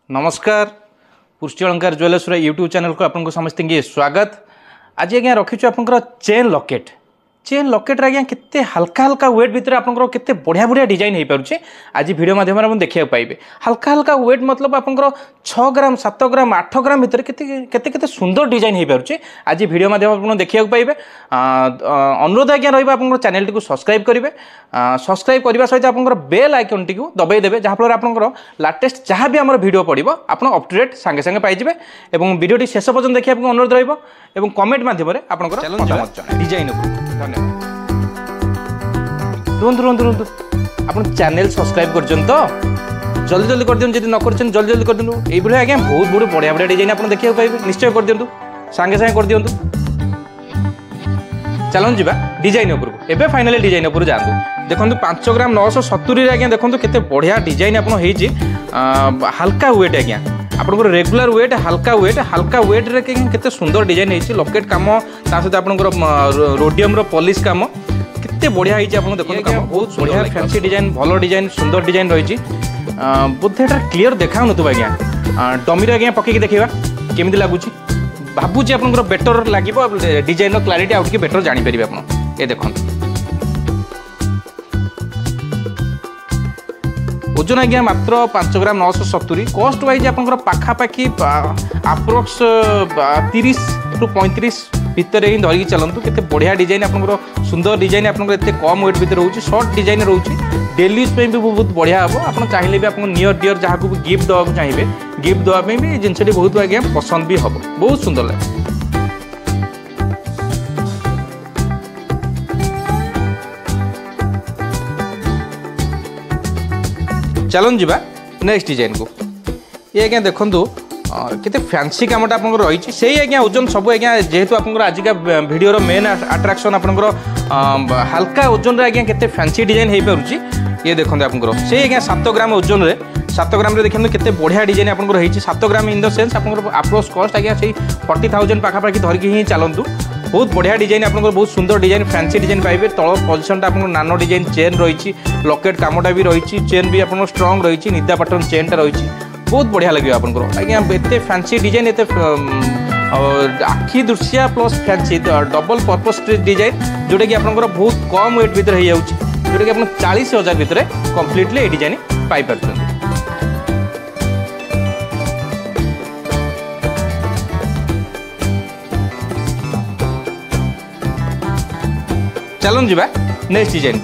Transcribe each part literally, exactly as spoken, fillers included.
नमस्कार पुष्टि अलंकार ज्वेलर्स यूट्यूब चैनल को आपको समस्त स्वागत। आज आज्ञा रखीचु आप चेन लॉकेट चेन लॉकेट आज्ञा केते हल्का हल्का वेट भितर आपंकर केते बढ़िया बढ़िया डिजाइन हो पारे। आज वीडियो माध्यम आप देखा पाइबे हल्का हल्का वेट मतलब आपंकर छः ग्राम सात ग्राम आठ ग्राम भितर केते केते केते सुंदर डिजाइन हो पारे। आज वीडियो माध्यम आप देखा पाइबे। अनुरोध आज्ञा रहा आप चैनल टी सब्सक्राइब करेंगे। सब्सक्राइब करने सहित आप बेल आइकन टी दबाई देवे जहाँफल आपंकर लाटेस्ट जहाँ भी आम भिडियो पड़ो आप अप टू डेट सांगे सांगे पाइबे। और वीडियो शेष पर्यटन देखिए अनुरोध रहा और कमेंट मध्यम आप डिजाइन धन्यवाद। रुहतु रुहतु रुहतु आप चैनल सब्सक्राइब कर तो जल्दी जल्दी कर दिखाँ जब न कर जल्दी जल्दी कर दिखाँ। ये आज्ञा बहुत बहुत बढ़िया बढ़िया डिजाइन आप देखा पाइबे। निश्चय कर दिखाँ सांगे सांगे कर दिखाँ। चलूँ जा डिजाइन उपरको एवं फाइनाली डिजाइन उपर जातु। देखो पांच ग्राम नौ सौ सतुरी आज्ञा देखो केते बढ़िया डिजाइन आप हल्का वेट आज्ञा आपंकर रेगुलर वेट हल्का वेट हल्का वेट रे केते सुंदर डिजाइन होती लॉकेट कम सहित आपंकर रोडियम पॉलिश कम केते बढ़िया होती आप देखो कम बहुत बढ़िया फैंसी डिजाइन भल डिजाइन सुंदर डिजाइन रही बोधे क्लीयर देखा ना आज्ञा डमी आज्ञा पकईकी देखा केमी लगुच भावुँ आप बेटर लगे डिजाइन क्लारीटी आउट बेटर जानीपर आप ये देखो ओजन आज्ञा मात्र पांच ग्राम नौ सौ सतुरी कस्ट वाइज आप पाखापाखि अप्रोक्स तीस रु पैंतीस भितर ही धरिकी चलतु। केते बढ़िया डिजाइन आप सुंदर डिजाइन आप कम वेट भितर रोचे सर्ट डिजाइन रोचे डेली यूज भी बहुत बढ़िया हम। आप चाहिए भी आप नियर डियर जहाँ को भी गिफ्ट देवा चाहिए गिफ्ट देवाई भी जिनस बहुत आज्ञा पसंद भी हम बहुत सुंदर लगे। चलन जा नेक्स्ट डिजाइन को ये आज्ञा देखु केते फैंसी कामटा आप रही से आज्ञा ओजन सब आज्ञा जेहेतु आप आजिका वीडियो मेन अट्राक्शन आपंकर हल्का ओजन आज्ञा केते फैंसी डिजाइन हो पारुची। ये देखते आप से आज्ञा सात ग्राम ओजन रे सात ग्राम देखते केते बढ़िया डिजाइन आपंकर रही सात ग्राम इन द सेन्स आप अप्रोच कस्ट आज्ञा से फोर्टी थाउजेंड पाखापाखि धरिकी ही चलतु। बहुत बढ़िया डिजाइन आप बहुत सुंदर डिजाइन फैंसी डिजाइन पाइबे। तल पोजिशन आप नानो डिजाइन चेन रही लॉकेट कामटा भी रही चेन भी आप स्ट्रंग रही निदा पैटर्न चेनटा रही बहुत बढ़िया लगे आपको आज्ञा एत फैंसी डिजाइन एत आखि दृश्या plus fancy double purpose design जोटा कि आप बहुत कम वेट भितर हो जोटा कि आप चालीस हजार भितर कम्प्लीटली ये डिजाइन पाइपर। चलन जा नेक्स्ट डिजाइन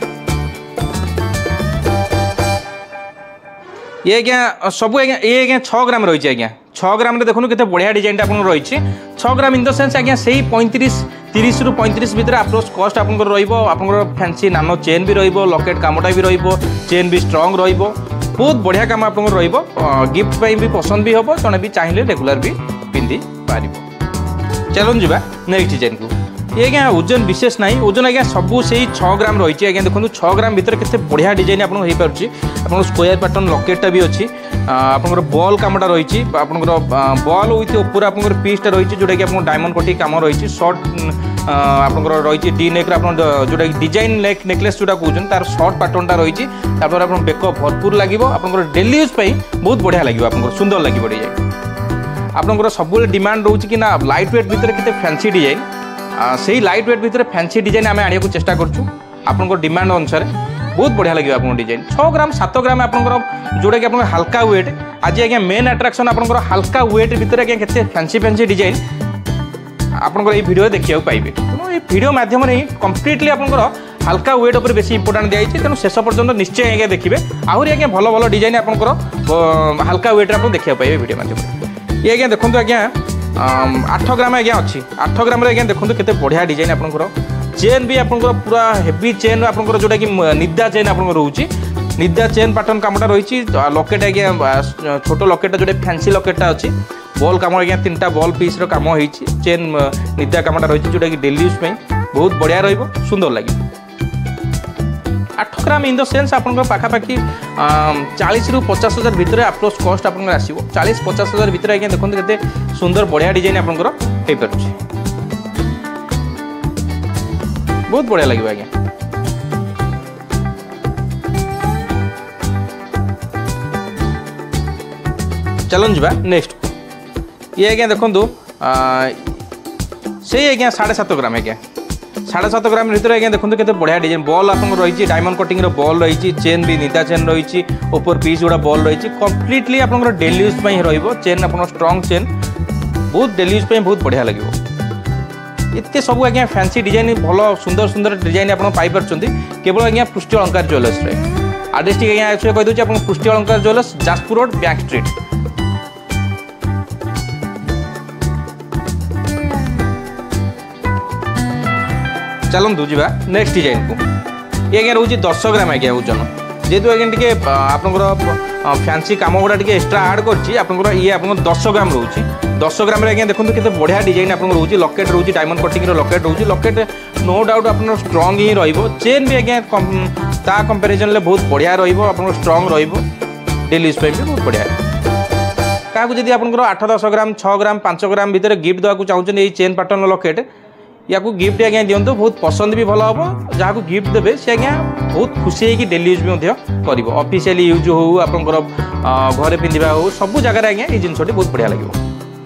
ये आज्ञा सब आज्ञा ये आज्ञा छः ग्राम रही आज्ञा छः ग्राम देखो केते बढ़िया डिजाइन आप रही छः ग्राम इन द सेन्स आज्ञा से पैंतीस तीस रु पैंतीस भितर अप्रोच कस्ट आप फैंसी नानो चेन भी रॉकेट कामटा भी चेन भी स्ट्रंग बहुत बढ़िया काम आप गिफ्ट भी पसंद भी हम जड़े भी चाहिए रेगुलर भी पिंधि पार। चलन जा नेक्स्ट डिजाइन को ये आज्ञा ओजन विशेष ना ओजन आज्ञा सबू से छः ग्राम रही आज्ञा देखो छः ग्राम भितर केते बढ़िया डिजाइन आप स्क्वायर पैटर्न लॉकेटा भी अच्छी आपंकर बॉल कामटा रही आपंकर बॉल विथ ऊपर आपंकर पीसटा रही जोटा कि आप डायमंड कटी काम रही सर्ट आपंकर रही डी नेक जोटा डिजाइन नेक नेकलेस जोटा कहते तार सर्ट पैटर्नटा रही आप बेक भरपूर लगे आपंकर डेली यूज बहुत बढ़िया लगे आपंकर सुंदर लगे डिजाइन आपंकर सब डिमांड रोचे कि ना लाइट वेट भितर केते फैंसी डिजाइन से लाइट वेट भितर फैंसी डिजाइन आम आने को चेष्टा करूँ डिमांड अनुसार बहुत बढ़िया लगे आप डिजाइन छः ग्राम सात ग्राम आपंकर जोटा कि आप हल्का वेट आज आज्ञा मेन अट्राक्शन आपंकर हल्का वेट भितर आज्ञा केते फैंसी फैंसी डिजाइन आपंकर ये वीडियो देखा पाइबे। तेणु ये वीडियो माध्यम कम्प्लीटली आपंकर हल्का वेट उपर बेसी इंपोर्टेंट दिखाई तेणु शेष पर्यटन निश्चय आज्ञा देखिए आहरी आज्ञा भल भल डिजाइन आपंकर हल्का वेट आप देखा पाइबे वीडियो माध्यम। ये आज्ञा देखो आज्ञा आठ ग्राम आज्ञा अच्छी आठ ग्राम आज्ञा देखो केते बढ़िया डिजाइन आपंकर चेन भी आपंकर पूरा हेवी चेन आपंकर जोटा कि निदा चेन आप रोचे निदा चेन पैटर्न कामटा रही लॉकेट आज्ञा छोट लॉकेट जोटा फैंसी लॉकेटा अच्छी बॉल काम आज्ञा तीन टा बॉल पीस काम हो चेन निदा कामटा रही जोटा कि डेली यूज बहुत बढ़िया रुंदर लगे। आठ ग्राम इन द सेन्स आप पाखापाखि चालीस रु पचास हजार भितर अप्रोच कस्ट आप आसो चालीस पचास हजार भितर आज्ञा देखते केते सुंदर बढ़िया डिजाइन आपंकर हो पारे बहुत बढ़िया लगे आज्ञा। चलन जा नेक्स्ट ये आज्ञा देखो से आज्ञा साढ़े सात ग्राम आज्ञा साढ़े सात ग्राम भर आज्ञा देखो के बढ़िया डिजाइन बॉल आप रही डायमंड कटिंग बॉल रही चेन भी निदा चेन रही ऊपर पीस गुड़ा बॉल रही कम्प्लीटली आप डेली यूज चेन आप स्ट्रॉन्ग चेन बहुत डेली यूज बहुत बढ़िया लगे इतने सब आज्ञा फैंसी डिजाइन भल सुंदर सुंदर डिजाइन आप केवल आज्ञा पृष्टि अलंकार ज्वेलर्स आड्रेस आज्ञा कहीदे आप Prushti Alankar jewellers Jajpur road bank street. चलतु जा नेक्स्ट डिजाइन को ये आज्ञा रोचे दस ग्राम आज्ञा ओजन जेहेतु आज्ञा टे आपंकर फैंसी कम गुड़ा टे एक्सट्रा आड कर ये आप दस ग्राम रोचे दस ग्राम आज्ञा देखो के बढ़िया डिजाइन आप रोचे लकेट रोचे डायमंड कटिंग लकेट रोचे लकेट नो डाउट आप स्ट्रॉन्ग ही चेन भी आज्ञा ता कंपेरिजन में बहुत बढ़िया रहा स्ट्रॉन्ग रेली यूज भी बहुत बढ़िया क्या जब आप आठ दस ग्राम छः ग्राम पाँच ग्राम भितर गिफ्ट देवाक चाहते ये चेन पैटर्न लकेट या गिफ्ट आज्ञा दिंतु बहुत पसंद भी भल हम जहाँ को गिफ्ट देवे से आज्ञा बहुत खुशी होगी डेली यूज भी कर ऑफिशियली यूज हो आपंकर घरे पिंधा हो सब जगह आज्ञा ये जिनस बहुत बढ़िया लगे।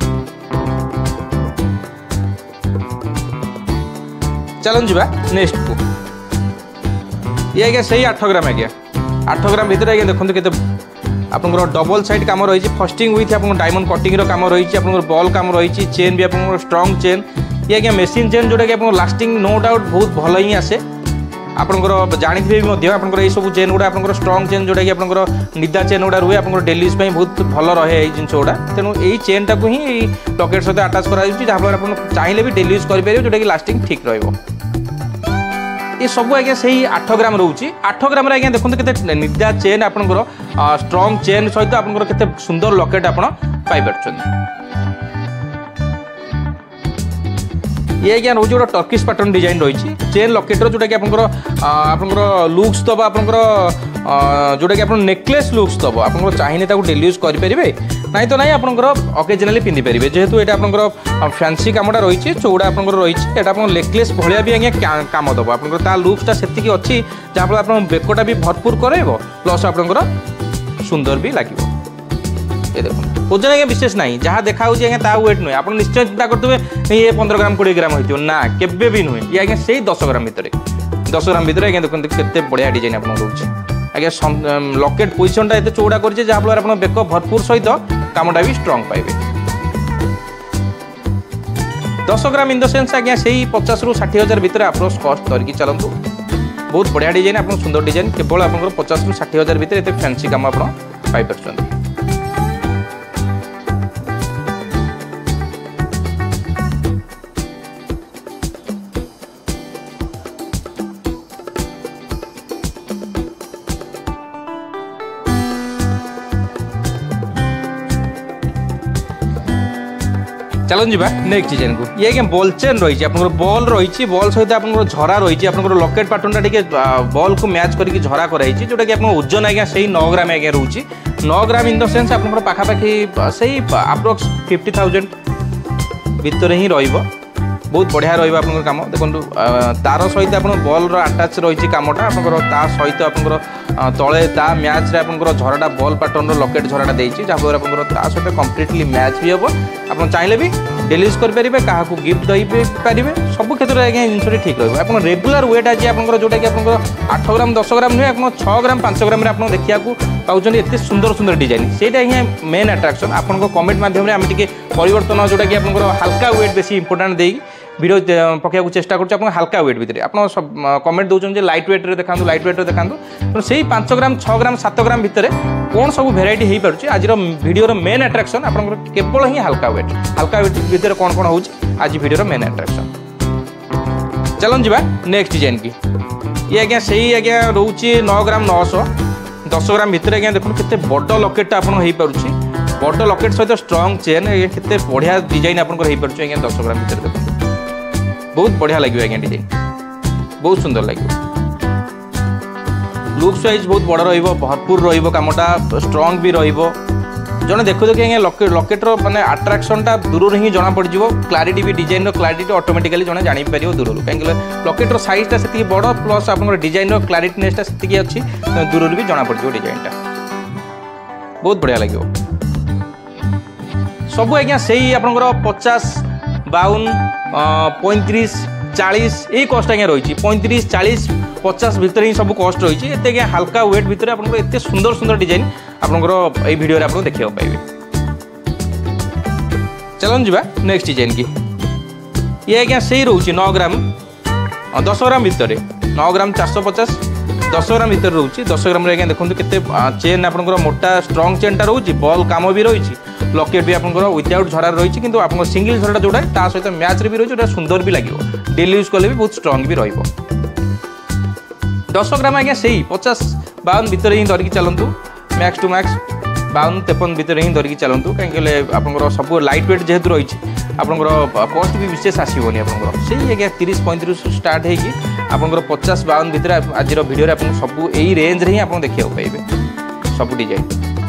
चलन जा नेक्स्ट को ये आज्ञा सही आठ ग्राम आज्ञा आठ ग्राम भर आज्ञा देखते के आपंकर डबल साइड कम रही फस्टिंग विथ आप डायमंड कटिंग कम रही आप बॉल कम रही चेन भी आप स्ट्रॉन्ग चेन ये आज्ञा मेसीन चेन जोटा कि आप लास्टिंग नो डाउट बहुत भल ही आसे आपंकर जानते भी आपंकर ये सब चेन गुड़ा आप स्ट्रॉन्ग चेन जोटा कि आपंकर निदा चेन गुड़ा रुए आप डेली यूज बहुत भल रहे जिन गुड़ा तेणु यही चेन टाक ही लकेट सहित आटाच कराफल आप चाहिए भी डेली यूज करेंगे जोटा कि लास्टिंग ठीक रहा ये सब आज्ञा से आठ ग्राम रोचे आठ ग्राम आज्ञा देखते के निदा चेन आपंकर स्ट्रॉन्ग चेन सहित आपंकर के सुंदर लकेट आप ये आज्ञा रोज गोटे टर्किश पैटर्न डिजाइन रही चेन लकेटर जोटा कि आपंकर आपंकर लुक्स दब आपंकर जोटा कि आप नेकलेस लुक्स दब आप चाहिए डेली यूज करेंगे ना तो ना आपंकर अकेजनाली पिंधि पारे जेहेतु ये आपंकर फैंसी कमटा रही चौड़ा आपंकर रही आप नेकलेस भाया भी आज्ञा कम दब आप लुक्सटा से अच्छी जहाँफल आप बेकटा भी भरपूर कर प्लस आपंकर सुंदर भी लगे ये देखो ओजन आज्ञा विशेष ना जहाँ देखा आज्ञा वेट नुहे आप निश्चय चिंता करते ये पंद्रह ग्राम कोड़े ग्राम हो ना केवे भी नुहे ये आज्ञा से दस ग्राम भितर दस ग्राम भितर आज्ञा देखते के बढ़िया डिजाइन आप रोचे आज्ञा लकेट पोजिशनटा एत चौड़ा कर जहाँफल आप बेक भरपूर सहित कामटा भी स्ट्रॉन्ग पाइबे दस ग्राम इन द सेन्स आज्ञा से पचास रु षाठी हजार भितर आप कस्ट करके चलतु बहुत बढ़िया डिजाइन आप सुंदर डिजाइन केवल आप पचास रु षाठी हजार भितर एत फैंसी कम आप पाइपर। चलन जा नेक्स्ट डिजाइन को ये आज्ञा बॉल चेन रही आप बॉल रही बॉल सहित आप झरा रही आप लकेट पैटर्न टे बॉल को मैच करके झरा कराई जोटा कि आप ओजन आज्ञा से नौ ग्राम आज्ञा रोचे नौ ग्राम इन द सेन्स आप पाखापाखि से अप्रोक्स फिफ्टी थाउजेंड भितर ही रही बहुत बढ़िया रही आप कम देखो तार सहित आप बॉल आटाच रही कमटा आप सहित आप तले ता मैच आप झराटा बॉल पैटर्न लकेट झराटा देती जहाँफल आप सहित कम्प्लीटली मैच भी हम आप चाहिए भी डेली यूज करेंगे क्या गिफ्ट दे पारे सब क्षेत्र में आज्ञा जिन ठीक रहा आप रेगुलर वेट आज आप जोटा कि आप आठ ग्राम दस ग्राम नुहे आप छः ग्राम पाँच ग्राम आप देखा पाँच एत सुंदर सुंदर डिजाइन से मेन अट्राक्शन आप कमेंट मध्यम आम टे परिवर्तन जोटा कि आप हल्का वेट बेसी इंपोर्टाट दे वीडियो पकड़ा चेष्टा कर हल्का वेट भितर आप कमेंट दौरान लाइट वेट रे देखा लाइट वेट रे देखा से पाँच ग्राम छः ग्राम सात ग्राम भितर कौन सब भेराइटी हो पार्टी आज वीडियो मेन अट्राक्शन आप केवल ही हल्का वेट हल्का वेट भितर कौन कौन हो आज वीडियो मेन अट्राक्शन। चलन जा नेक्स्ट डिजाइन की ये आज्ञा से आज्ञा रोचे नौ ग्राम नौश दस ग्राम भितर आज्ञा देखो के बड़ लकेटा आप बड़ लकेट सहित स्ट्रॉन्ग चेन के बढ़िया डिजाइन आप आज्ञा दस ग्राम भितर देखो बहुत बढ़िया लगे आज्ञा डिजाइन बहुत सुंदर लगे लुक्स वाइज बहुत बड़ भरपूर रमटा स्ट्रॉन्ग भी रने देखो देखिए आज्ञा लकेट लकेट्र मानने आट्राक्शनटा दूर ही जना पड़ क्लारिटी भी डिजाइन क्लारिटी ऑटोमेटिकली जने जापर दूर कहीं लकेट्र साइजटा से बड़ प्लस आप डिजाइन क्लारिटीनेसटा से अच्छी दूर भी जना पड़ डिजाइनटा बहुत बढ़िया लगे। सब आज्ञा से आपंकर पचास बावन पैंतीस चालीस यही कस्ट आज्ञा रही पैंतीस चालीस पचास भितर ही सब कस्ट रही है। एत हल्का वेट भितर आपंकर एत सुंदर सुंदर डिजाइन आपंकर ये वीडियो आप देखा पाइबे। चलन जी नेक्स्ट डिजाइन की ये आज्ञा से रोचे नौ ग्राम दस ग्राम भितर नौ ग्राम चार सौ पचास दस ग्राम भितर रोचे दस ग्राम आज्ञा देखो केते चेन आपंकर मोटा स्ट्रंग चेनटा रोचे बल काम भी रही लकेट भी आपंकर विदाउट झरार रही कि आप सिंगल झरा जोड़ा ता सहित मैच भी रही सुंदर भी लगे डेली यूज कले भी बहुत स्ट्रंग भी रही दस ग्राम आज्ञा से पचास बावन भितर ही धरिकी चलतु मैक्स टू मैक्स बावन तेपन भितर ही धरिकी चलतु कहीं आप सब लाइट वेट जेहेतु रही आपंकर कस्ट भी विशेष आसोनी आप से तीस पैंतीस स्टार्ट होकर पचास बावन भितर आज भिडियो आप सब यही रेंज रे ही आप देखा पाइबे सब डिजाइन।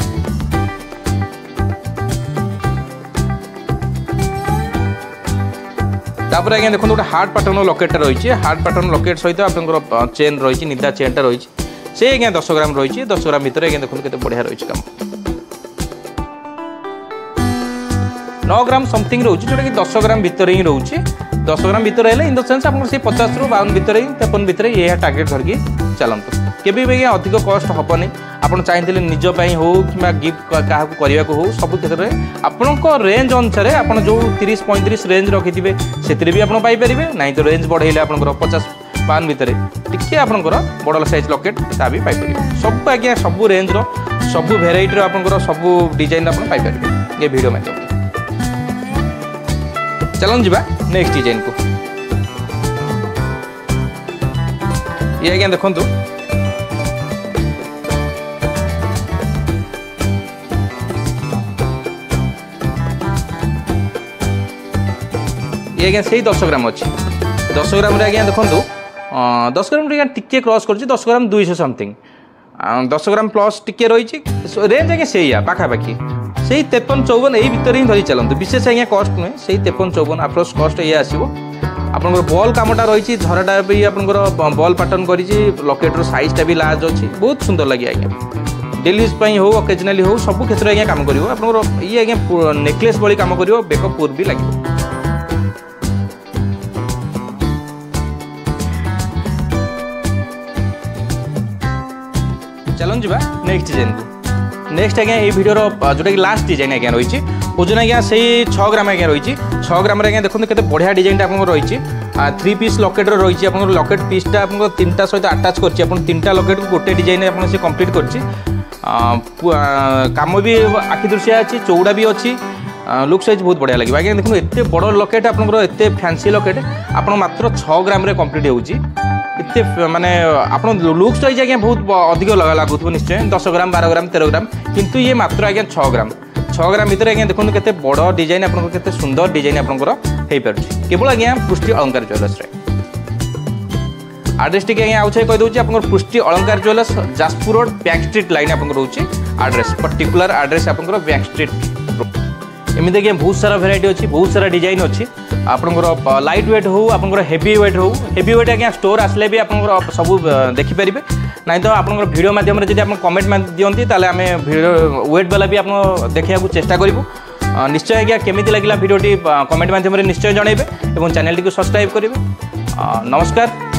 तापर आज्ञा देखो गोटे हार्ड पैटर्न लकेटा रही है हार्ड पैटर्न लकेट सहित आप चेन रही निदा चेनटा रही से आज्ञा दस ग्राम रही दस ग्राम भितर आज्ञा देखो केते बढ़िया रही काम नौ ग्राम समथिंग रोचे जोटा कि दस ग्राम भितर ही रोचे दस ग्राम भितर है इन द सेन्स आप पचास रु बावन भितर ही तेपन भितर ये टार्गेट धरिकी चलतु केबे भी अधिक कस्ट हेनी आप चाहिए निज हो कि गिफ्ट क्या करने को हो सब क्षेत्र में आपण रेंज अनुसार आप जो तीस पैंतीस रेंज रखिथे से भी आप पाइपर ना तो रेंज बढ़ेले आप पचास बावन भितर टी आपंकर बड़ साइज लकेट ता भी पाइपर सब आज्ञा सब रेंज रो सब भेराइटी आप सब डिजाइन आप पाइपर ये वीडियो माध्यम। चलन जीवा नेक्स्ट डिजाइन को ये आज्ञा देखु ये आज्ञा से दस ग्राम अच्छी दस ग्राम आज्ञा देखो दस ग्राम आज्ञा टिके क्रॉस कर दस ग्राम दुईश समथिंग दस ग्राम प्लस टिके रही रेंज आज्ञा से पाखापाखि से तेपन चौवन यही भितर ही धरी चलते विशेष आज्ञा कस्ट नुहे से तेपन चौवन अप्रोच कस्ट ये आसो आपंकर बल कामटा रही झराटा भी आपंकर बल पैटर्न कर लकेट्र साइजटा भी लार्ज अच्छी बहुत सुंदर लगे आज्ञा डेली यूज हो ओकेजनाली हो सब क्षेत्र आज्ञा काम कर आपंकर ये आज्ञा नेकलेस भली काम कर बेकपुर भी लगे। चलन जी नेक्स्ट डिजाइन को नेक्स्ट आज्ञा ये वीडियो जोटा कि लास्ट डिजाइन आज्ञा रही ओजन आज्ञा से छः ग्राम आज्ञा रही छः ग्राम आज्ञा देखो केते बढ़िया डिजाइन आप रही थ्री पीस लकेट रही आप लकेट पीसटा आप तीन टा सहित आटाच कर तीन टा लकेट को गोटे डिजाइन आप से कम्प्लीट कर काम भी आखि दृश्य अच्छी चौड़ा भी अच्छी लुक साइज बहुत बढ़िया लगे आज्ञा देखो एत बड़ लकेट आपंकर एत फैंसी लकेट आप मात्र छः ग्राम रे कम्प्लीट होची इतने माने आप लुक्स वाइज आज्ञा बहुत अधिक लगा लगुव निश्चय दस ग्राम बारह ग्राम तेरह ग्राम किंतु ये मात्र आज्ञा छः ग्राम छः ग्राम भितर आज्ञा देखो केते बड़ डिजाइन आप केते सुंदर डिजाइन आपंकर हो पारे केवल आज्ञा पृष्टि अलंकार ज्वेलर्स आड्रेस टी आज्ञा आउे कहीदे आप Prushti Alankar jewellers Jajpur road bank street line आप रोचे आड्रेस पर्टिकुलर आड्रेस आप बैंक स्ट्रीट एमती आज्ञा बहुत सारा भेराइटी अच्छी बहुत सारा डिजाइन अच्छी आपंकर लाइट वेट हो आपंकर हेवी वेट हो हेवी वेट आज्ञा स्टोर आसले भी आप सब देखिपारे ना तो आप वीडियो माध्यम जब आप कमेंट दिखती आम वेट वाला भी आप देखा चेष्टा करूँ निश्चय आज्ञा केमी लगे भिडियोटी कमेंट माध्यम निश्चय जनइबे और चैनल टी सब्सक्राइब करेंगे। नमस्कार।